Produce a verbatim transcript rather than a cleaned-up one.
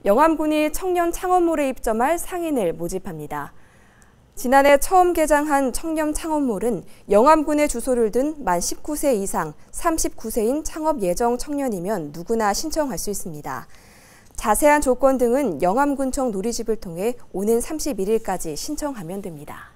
영암군이 청년 창업몰에 입점할 상인을 모집합니다. 지난해 처음 개장한 청년 창업몰은 영암군에 주소를 둔 만 십구 세 이상 삼십구 세인 창업 예정 청년이면 누구나 신청할 수 있습니다. 자세한 조건 등은 영암군청 누리집을 통해 오는 삼십일 일까지 신청하면 됩니다.